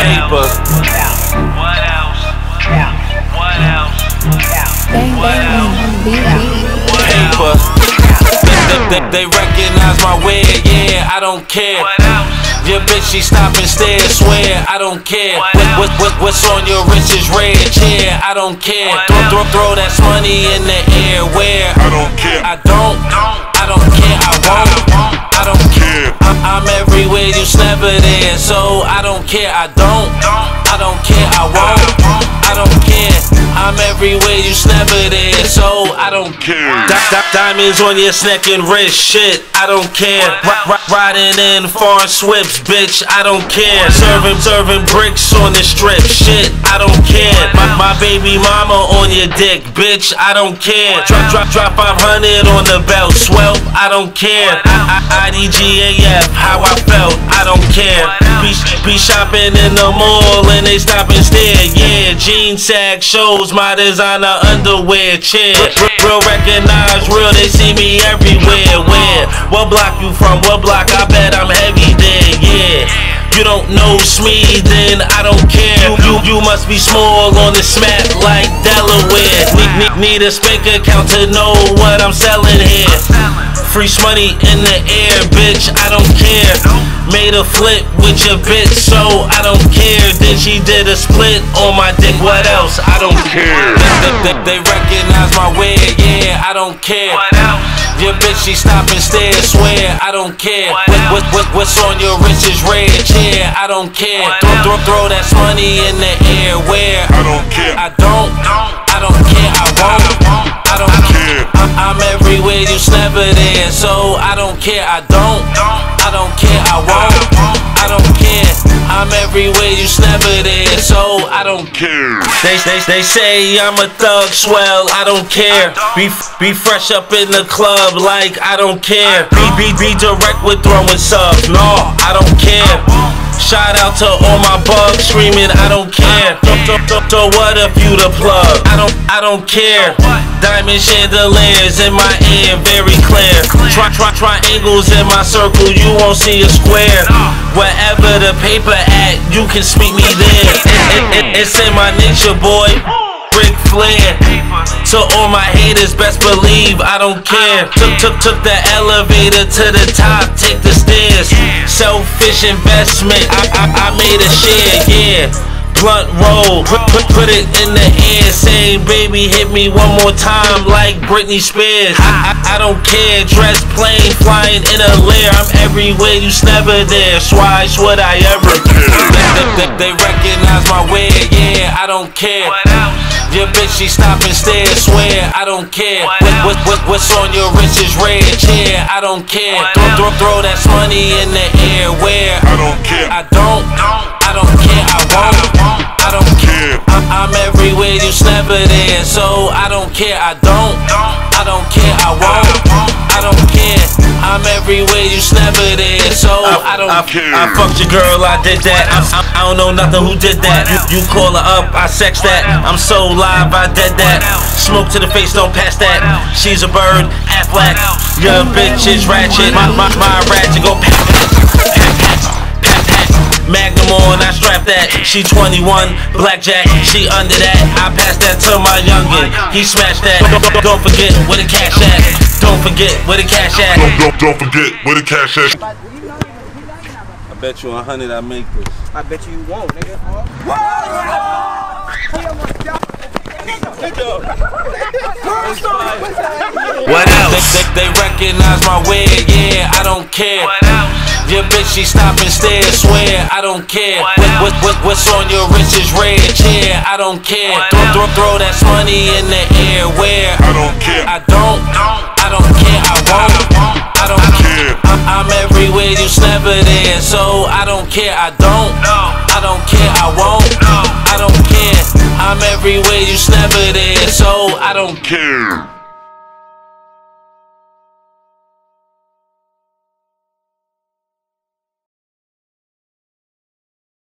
paper. What else? What else? Paper. They recognize my wig, yeah, I don't care. Your bitch, she stop and stare, swear, I don't care. What's on your wrist is red, yeah, I don't care. Throw that money in the air, where? I don't care. I don't care, I won't. I don't care. I'm everywhere, you's never there, so I don't care. I don't care, I won't. I don't care. I'm everywhere, you's never there, so I don't care. Diamonds on your neck and wrist, shit, I don't care. Riding in foreign swips, bitch, I don't care. Serving bricks on the strip, shit, I don't care. My baby mama on your dick, bitch, I don't care. Drop 500 on the belt, swell, I don't care. IDGAF, how I felt, I don't care. Be shopping in the mall and they stop and stare, yeah. Jean sag shows my designer underwear, chair. Real recognize real, they see me everywhere. Where? What block you from? What block? I bet I'm heavy there, yeah. You don't know me, then I don't care. You must be small on the smack like Delaware. Need a spank account to know what I'm selling here. Free money in the air, bitch, I don't care. Made a flip with your bitch, so I don't care. Then she did a split on my dick, what else? I don't care. They recognize my wig, yeah, I don't care. Your bitch, she stop and stare, swear, I don't care. What's on your wrist is red, yeah, I don't care. Throw that money in the air, where? I don't care. I don't care, I won't. I don't care. I'm everywhere, you's never there, so I don't care. I don't care, I won't. I don't care. I'm everywhere, you's never there, so I don't care. They say I'm a thug, swell, I don't care. Be fresh up in the club like I don't care. Be direct with throwing subs, no, I don't care. Shout out to all my bugs screaming, I don't care. So what if you the plug? I don't care. Diamond chandeliers in my ear, very clear. Triangles in my circle, you won't see a square. Wherever the paper at, you can speak me there. It's in my nature, boy. Ric Flair. To all my haters, best believe I don't care. Took the elevator to the top, take the stairs. Selfish investment, I made a share, yeah. Blunt roll, put it in the air, saying baby hit me one more time like Britney Spears. I don't care, dress plain, flying in a lair. I'm everywhere, you's never there, so why would I ever care? They recognize my wig, yeah, I don't care. Your bitch, she stop and stare, swear, I don't care. What's on your wrist is red, yeah, I don't care. Throw that money in the air, where? I don't care. I don't care, I won't. I don't care. I'm everywhere, you's never there, so I don't care. I don't care, I won't. I don't care. I'm everywhere, you's never there, so I don't care. I fucked your girl, I did that. I don't know nothing who did that. You call her up, I sex that. I'm so live, I dead that. Smoke to the face, don't pass that. She's a bird, Affleck. Your bitch is ratchet. My ratchet go pat pat. Magnum on, I strap that. She 21, blackjack, she under that. I pass that to my youngin', he smashed that. Don't forget where the cash at. Don't forget where the cash at. Don't forget where the cash at. I bet you 100 I make this. I bet you won't, nigga. What else? They recognize my wig, yeah, I don't care. Your bitch, she stop and stare, swear, I don't care. What's on your wrist is red, yeah, I don't care. Throw that money in the air, where? I don't care. I don't care, I won't. I don't care. I'm everywhere, you's never there, so I don't care. I don't care, I won't. I don't care. I'm everywhere, you's never there, so I don't care.